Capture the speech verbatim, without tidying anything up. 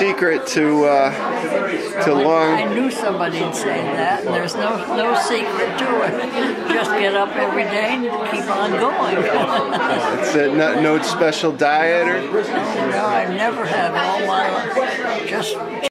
secret to uh, to I, long. I knew somebody'd say that, and there's no no secret to it. Just get up every day and keep on going. It's a, no, no special diet or. No, I never have all my life. Just.